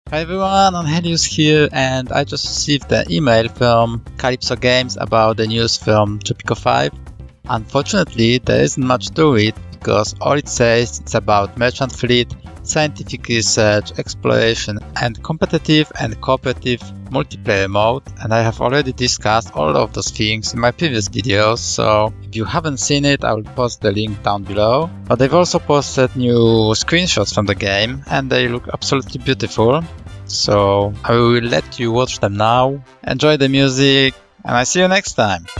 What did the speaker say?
Hi everyone, Angelius here, and I just received an email from Calypso Games about the news from Tropico 5. Unfortunately, there isn't much to it because all it says is about merchant fleet, scientific research, exploration, and competitive and cooperative multiplayer mode, and I have already discussed all of those things in my previous videos, so if you haven't seen it, I will post the link down below. But they've also posted new screenshots from the game, and they look absolutely beautiful, so I will let you watch them now. Enjoy the music, and I see you next time!